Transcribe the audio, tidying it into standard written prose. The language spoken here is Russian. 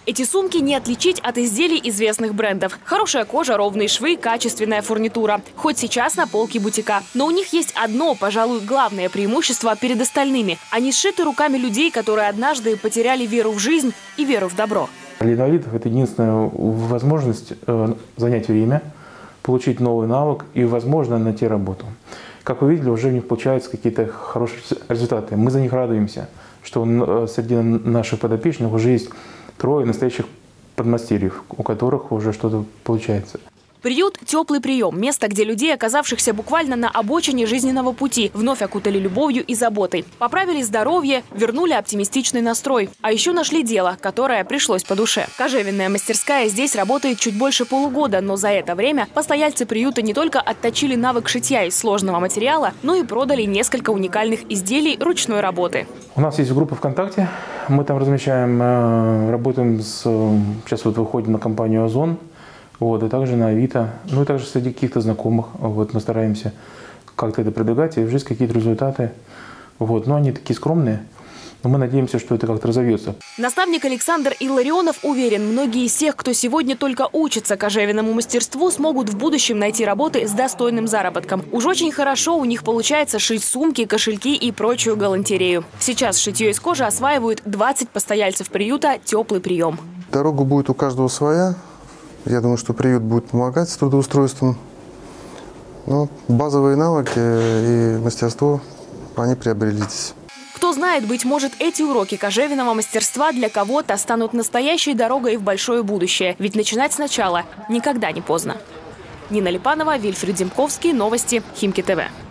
Эти сумки не отличить от изделий известных брендов. Хорошая кожа, ровные швы, качественная фурнитура. Хоть сейчас на полке бутика. Но у них есть одно, пожалуй, главное преимущество перед остальными. Они сшиты руками людей, которые однажды потеряли веру в жизнь и веру в добро. Для инвалидов это единственная возможность занять время, получить новый навык и, возможно, найти работу. Как вы видели, уже у них получаются какие-то хорошие результаты. Мы за них радуемся, что среди наших подопечных уже есть 3 настоящих подмастерьев, у которых уже что-то получается. Приют «Теплый прием» – место, где людей, оказавшихся буквально на обочине жизненного пути, вновь окутали любовью и заботой. Поправили здоровье, вернули оптимистичный настрой. А еще нашли дело, которое пришлось по душе. Кожевенная мастерская здесь работает чуть больше полугода, но за это время постояльцы приюта не только отточили навык шитья из сложного материала, но и продали несколько уникальных изделий ручной работы. У нас есть группа ВКонтакте, мы там размещаем, работаем сейчас вот выходим на компанию «Озон». И также на Авито, ну и также среди каких-то знакомых. Мы стараемся как-то это продвигать, и в жизнь какие-то результаты. Но они такие скромные, но мы надеемся, что это как-то разовьется. Наставник Александр Илларионов уверен, многие из тех, кто сегодня только учится кожевенному мастерству, смогут в будущем найти работы с достойным заработком. Уж очень хорошо у них получается шить сумки, кошельки и прочую галантерею. Сейчас шитье из кожи осваивают 20 постояльцев приюта «Теплый прием». Дорога будет у каждого своя. Я думаю, что приют будет помогать с трудоустройством. Но базовые навыки и мастерство, они приобрелись. Кто знает, быть может, эти уроки кожевенного мастерства для кого-то станут настоящей дорогой в большое будущее. Ведь начинать сначала никогда не поздно. Нина Липанова, Вильфред Демковский, новости Химки ТВ.